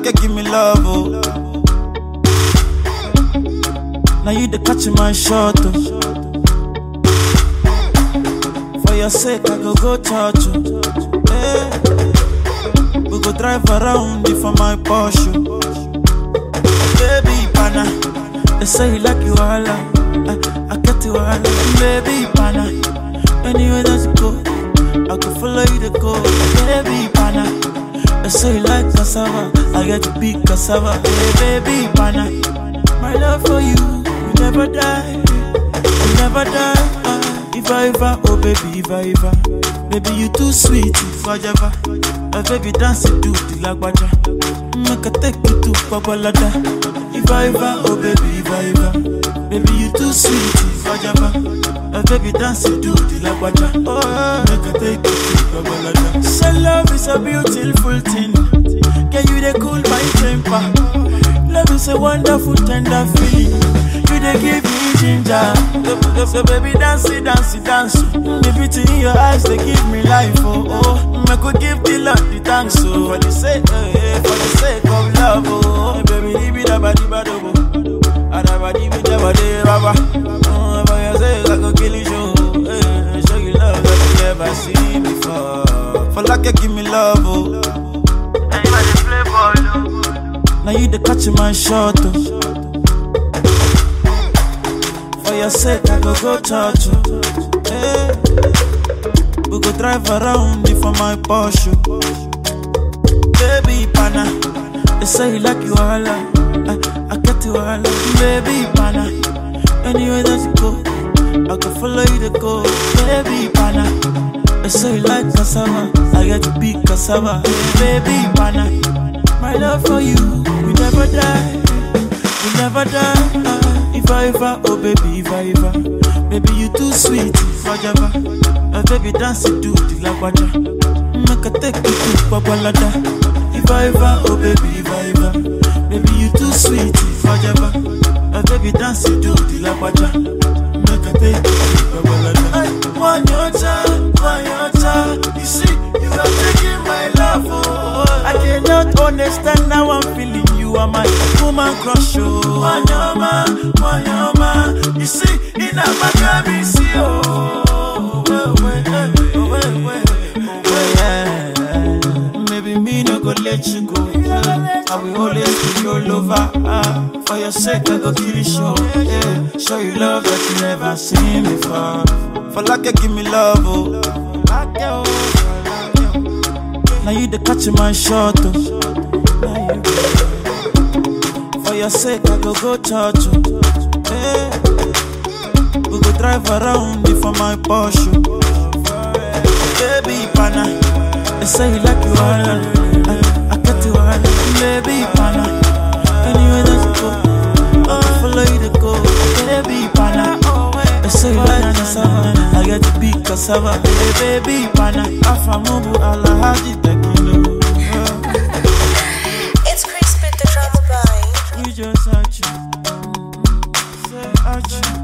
like you give me love, oh. Now you the catch my shot, oh. For your sake, I go church, oh. Hey. We go drive around you for my Porsche. Baby, pana, they say you like you all, I get you all, baby, pana. Anywhere that you go, I can follow you to go, baby, pana. They say you like cassava, I get to be cassava, hey, baby, pana. My love for you, you never die, you never die. If I, oh baby, if I, baby you too sweet, if I ever, baby dance it to the lagwaja, make a take you to Babalada. If I, oh baby, if I, baby you too sweet, if I ever, baby dance it to the lagwaja, make a take you to Babalada. So love is a beautiful thing, can you they cool my temper? Love is a wonderful tender feeling, you they give me ginger. So baby dance it, dance it, dance. The beauty in your eyes they give me life, oh oh. I could give the Lord the thanks, oh. For the sake of love, oh. Baby, leave it about the bad, oh. I never leave it about the rubber. For your sake I could kill you, show you love that you never seen before. For like you give me love, oh. And you are the play ball, oh. Now you the catch my shot, oh. For your sake, I go church, hey. We go drive around you for my Porsche. Baby, pana, they say you like you all, I get you all, baby, pana. Anywhere that you go, I can follow you to go, baby, pana. They say you like cassava, I get to be cassava, baby, pana. My love for you, we never die, we never die. If I, oh baby, if I, baby you too sweet, if I ever, baby dance it to the lagwaja, make a take you to Babalada. If I, oh baby, if I, baby you too sweet, if I ever, baby dance it to the lagwaja, make a take you to Babalada. One your time, you see, you are taking my love, oh. I cannot understand how I'm feeling. You are my woman crush, oh. Wanyama, you see, in a Maccabi, see, oh. Maybe me no go let you go. I will always be your lover. For your sake, I go kill you, show. Yeah. Show you love that you never seen before. For like you give me love, oh. Now you the catch my shot, oh. For your sake, I go church, hey. We go drive around you for my Porsche. Baby, pana, they say you like you all, I get you all, baby, pana. Anywhere that you go, I follow you to go, baby, pana. They say you like cassava, I get to be cassava, baby, pana. Afamubu ala haji tekilo. It's Chris with the drama by. You just arch, say arch.